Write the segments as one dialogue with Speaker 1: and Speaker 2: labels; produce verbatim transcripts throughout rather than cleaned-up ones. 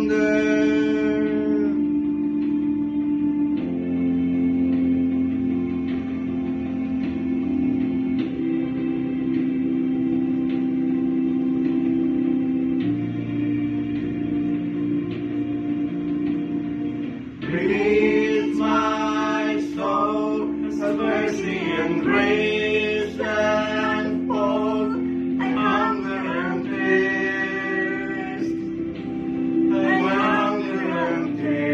Speaker 1: Breathe my soul, have mercy and grace and hope, hunger and thirst, and hunger and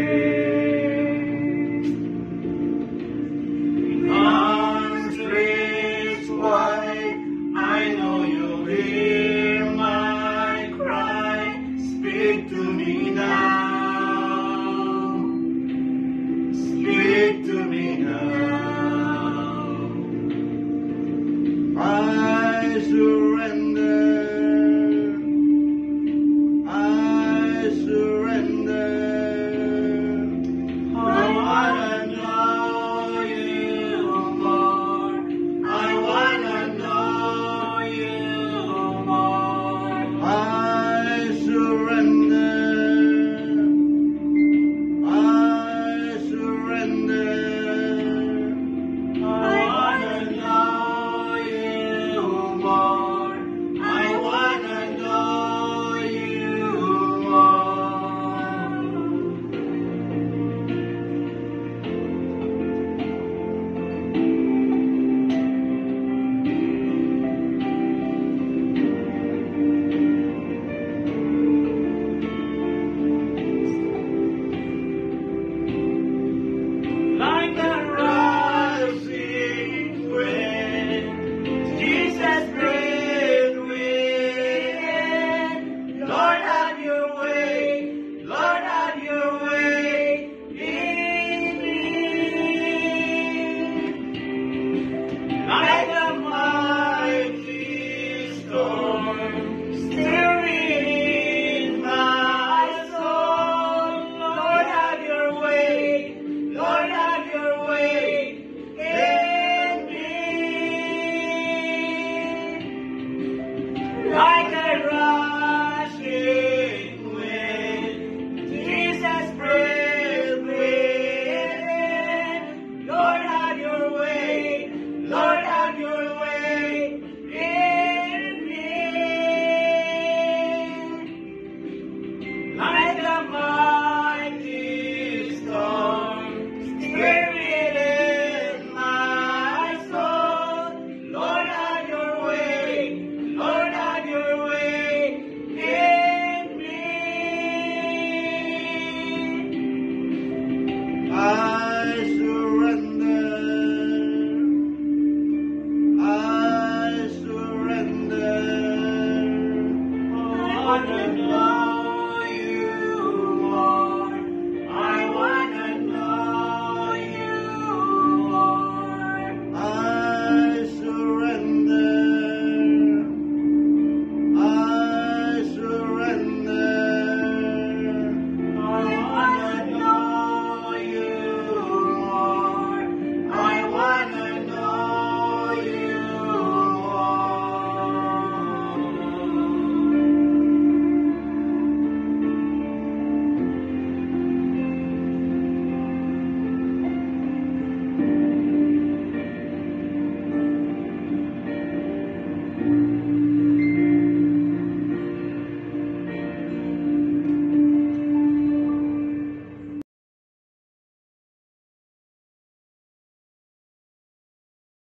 Speaker 1: thirst. Arms raised wide, I know you'll hear my cry. Speak to me now. Speak to me now. I surrender. I surrender. I wanna know you more. I wanna know you more. I surrender. Like a rushing wind, Jesus, breathe within. Lord, have your way, Lord, have your way in me. Like a mighty storm, Spirit in my soul. Lord, have your way, Lord, have your way in me. I surrender. I surrender. I wanna know.